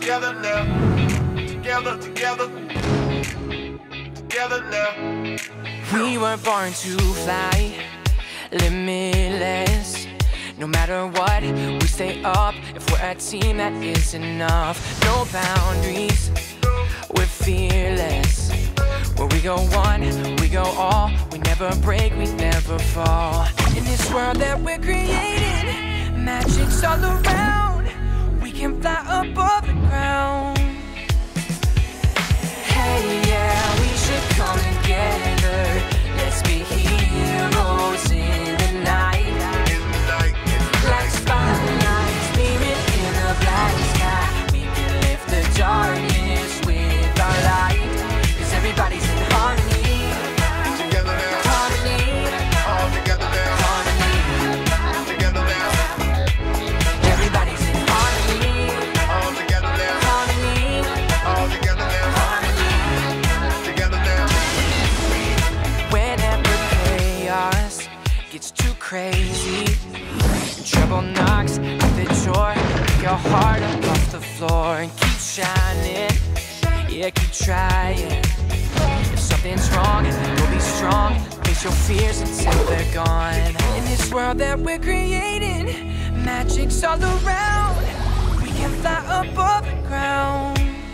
together now. Together, together, together now. We were born to fly, limitless. No matter what, we stay up. If we're a team, that is enough. No boundaries, we're fearless. Where we go one, we go all. We never break, we never fall. In this world that we're creating, magic's all around. We can fly above the ground. Hey, yeah, we should come together. Let's be heroes in the night. Like spotlights beaming in the black sky. We can lift the darkness with our light. 'Cause everybody's in harmony. Together now. Harmony. All together now. Harmony. Together now. Everybody's in harmony. All together now. Harmony. All together now. Harmony. Together now. Whenever chaos gets too crazy, trouble knocks at the door, pick your heart up off the floor and keep shining. Yeah, keep trying. If something's wrong, you'll be strong. Face your fears until they're gone. In this world that we're creating, magic's all around. We can fly above the ground.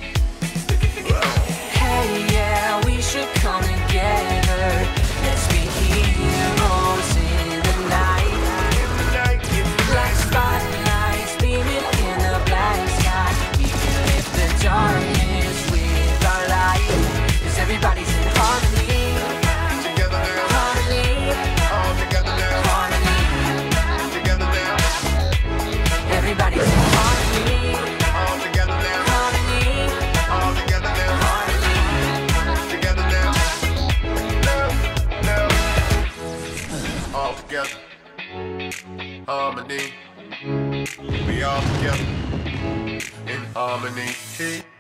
Hey, yeah, we should come together. Let's be heroes in the night. Like spotlights beaming in the black sky. We can lift the darkness with our light. 'Cause everybody's in harmony. Together now. Harmony. All together now. Harmony. Together now. Everybody's in harmony. All together now. Harmony. All together now. Harmony. Together now. Now. All together. Harmony. We all together in harmony.